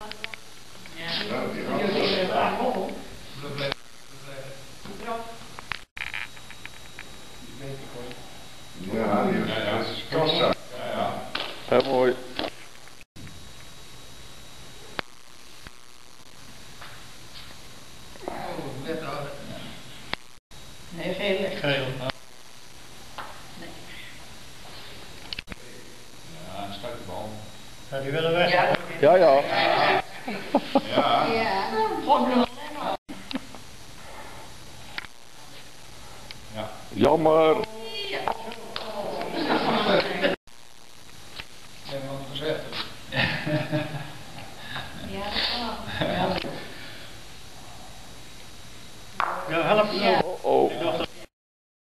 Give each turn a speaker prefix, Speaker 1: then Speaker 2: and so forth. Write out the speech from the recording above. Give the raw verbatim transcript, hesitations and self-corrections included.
Speaker 1: Ja, die is kassa.
Speaker 2: Heel mooi.
Speaker 3: Nee, geel.
Speaker 4: Geel.
Speaker 3: Nee.
Speaker 4: Ja, een stukje bal. Ja, die willen weg.
Speaker 3: Ja,
Speaker 2: Ja, ja.
Speaker 4: Ja.
Speaker 3: ja. Gewoon
Speaker 4: Ja.
Speaker 2: Jammer.